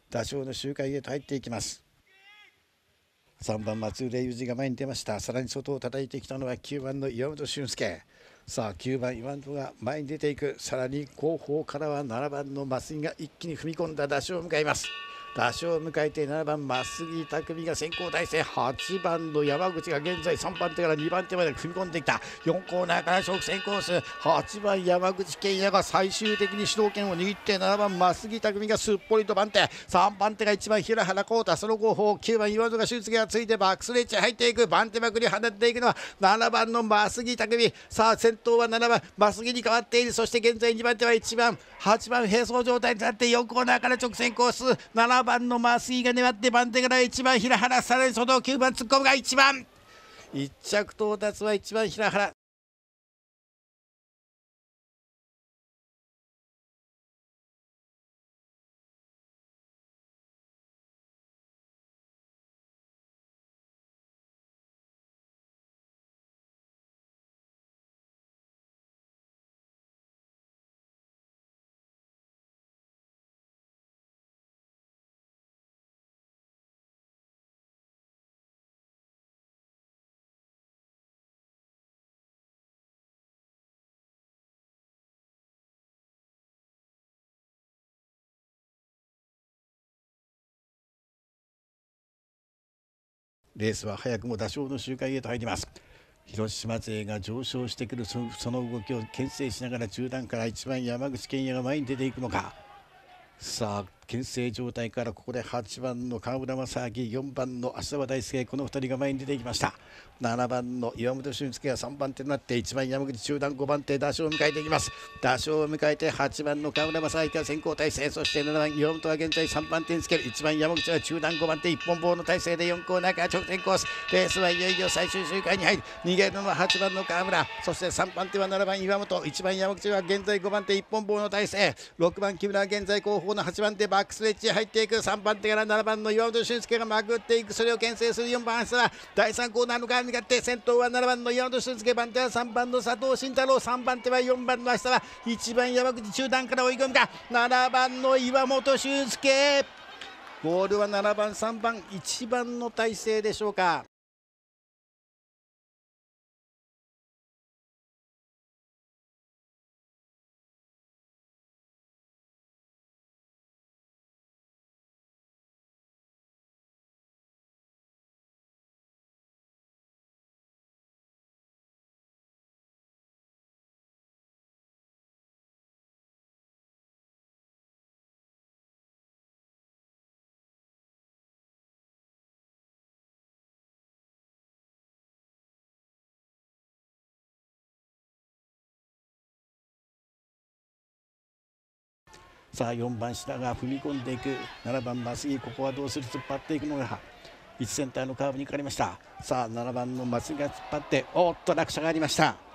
打賞の周回へと入っていきます。3番松浦裕二が前に出ました。さらに外を叩いてきたのは9番の岩本俊介。さあ9番岩本が前に出ていく。さらに後方からは7番の増井が一気に踏み込んだ打賞を迎えます。打賞を迎えて7番増井匠が先行体制。8番の山口が現在3番手から2番手まで踏み込んできた。4コーナーから勝負先行数。8番山口健也が最終的に主導権を握って7番増井匠がすっぽりと番手。3番手が1番平原浩太、その後方9番岩戸が俊介がついてバックスレッチ入っていく。番手まくり放っていくのは7番の増井匠。さあ先頭は7番増井に変わっている。そして現在2番手は1番8番並走状態になって4コーナーから直線コース。7番の増井が粘って番手から1番平原、さらに外9番突っ込むが1番1着到達は1番平原。レースは早くも打賞の周回へと入ります。広島勢が上昇してくるその動きを牽制しながら中段から1番山口健也が前に出ていくのか。さあ牽制状態からここで8番の川村正明、4番の芦澤大輔、この2人が前に出てきました。7番の岩本俊介が3番手となって1番山口中段5番手打賞を迎えていきます。打賞を迎えて8番の川村正明が先行体制、そして7番岩本は現在3番手につける。1番山口は中段5番手一本棒の体勢で4コーナーから直線コース。レースはいよいよ最終周回に入る。逃げるのは8番の川村、そして3番手は7番岩本、1番山口は現在5番手一本棒の体勢。6番木村は現在後方の8番手バックスレッチへ入っていく。3番手から7番の岩本俊介がまくっていく。それを牽制する4番橋は第3コーナーの側に向かって、先頭は7番の岩本俊介、番手は3番の佐藤慎太郎、3番手は4番の橋は1番山口中段から追い込むか。7番の岩本俊介、ボールは7番3番1番の体勢でしょうか。さあ4番白が踏み込んでいく。7番増井、ここはどうする、突っ張っていくのが1センターのカーブにかかりました。さあ7番の増井が突っ張って、おっと落車がありました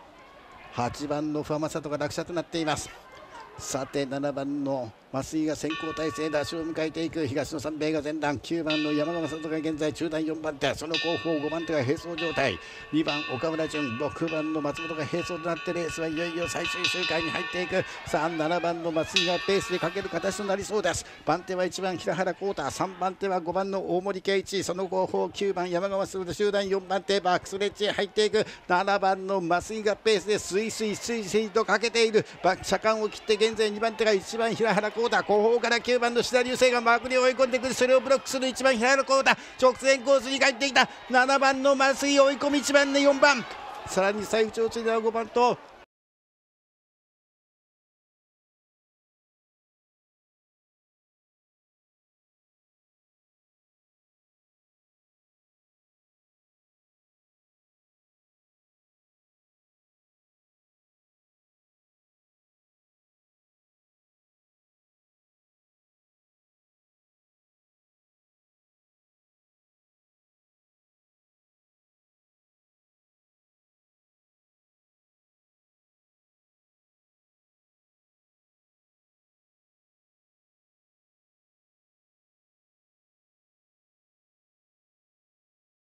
。8番の不破正人が落車となっています。さて7番の増井が先行体制、打賞を迎えていく。東野三平が前段、9番の山川里が現在中段4番手、その後方5番手が並走状態、2番岡村淳、6番の松本が並走となって、レースはいよいよ最終周回に入っていく。さあ7番の増井がペースでかける形となりそうです。番手は1番平原浩太、3番手は5番の大森圭一、その後方9番山川す集団4番手バックスレッジへ入っていく。7番の増井がペースでスイスイスイスイとかけている。車間を切って現在2番手が1番平原浩太、後方から9番の志田流星がマークに追い込んでくる。それをブロックする1番平原浩太、直線コースに帰ってきた。7番の増井追い込み、1番の4番、さらに最内をついた5番と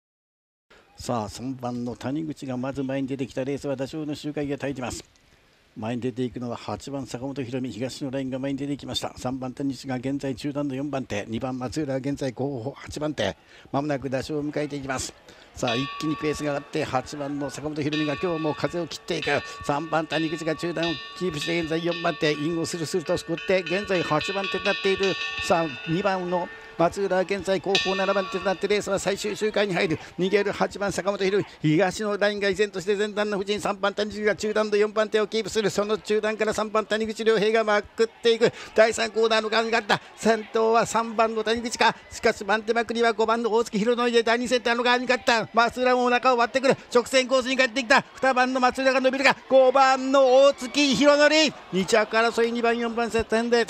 さあ3番の谷口がまず前に出てきた。レースは打賞の周回が耐えています。 前に出ていくのは8番坂本博美、東のラインが前に出てきました。3番手西が現在中段の4番手、2番松浦は現在後方8番手、まもなく打賞を迎えていきます。さあ一気にペースが上がって8番の坂本博美が今日も風を切っていく。3番谷口が中段をキープして現在4番手、インをスルスルとすくって現在8番手になっている。さあ2番の松浦は現在後方7番手となってレースは最終周回に入る。逃げる8番坂本博美、東のラインが依然として前段の布陣、3番谷口が中段の4番手をキープする。その中段から3番谷口良平がまくっていく。第3コーナーの間があった。先頭は3番の谷口か。しかし番手まくりは5番の大月弘典で第2センターの側に勝った。松浦もお腹を割ってくる。直線コースに帰ってきた。2番の松浦が伸びるが、5番の大月弘典、2着争い2番4番接戦です。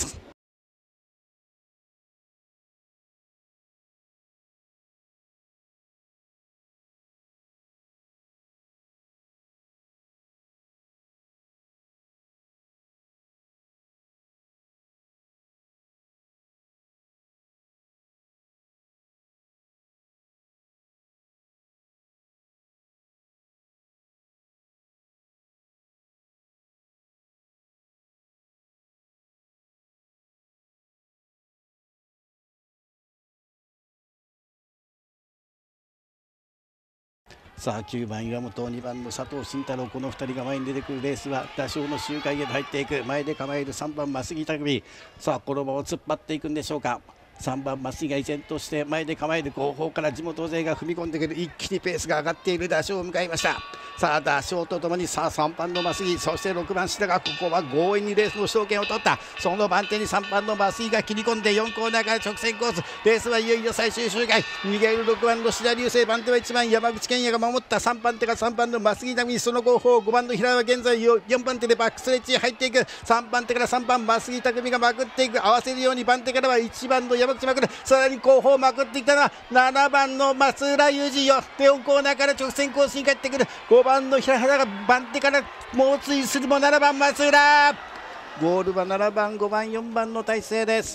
さあ9番岩本、2番の佐藤慎太郎、この2人が前に出てくるレースは打賞の周回へと入っていく。前で構える3番増木匠、さあこのまま突っ張っていくんでしょうか。3番増木が依然として前で構える。後方から地元勢が踏み込んでくる。一気にペースが上がっている。打賞を迎えました。さあ打賞とともにさあ3番の増木、そして6番志田がここは強引にレースの主導権を取った。その番手に3番の増木が切り込んで4コーナーから直線コース。レースはいよいよ最終周回。逃げる6番の志田流星、番手は1番山口健也が守った。3番手が3番の増木並み、その後方5番の平井は現在4番手でバックストレッチに入っていく。3番手から3番増木匠がまくっていく。合わせるように番手からは1番の山口まくる。さらに後方まくっていったのは7番の松浦裕二、4コーナーから直線コースに帰ってくる。5番の平原が番手から猛追するも7番松浦。ゴールは7番5番4番の体勢です。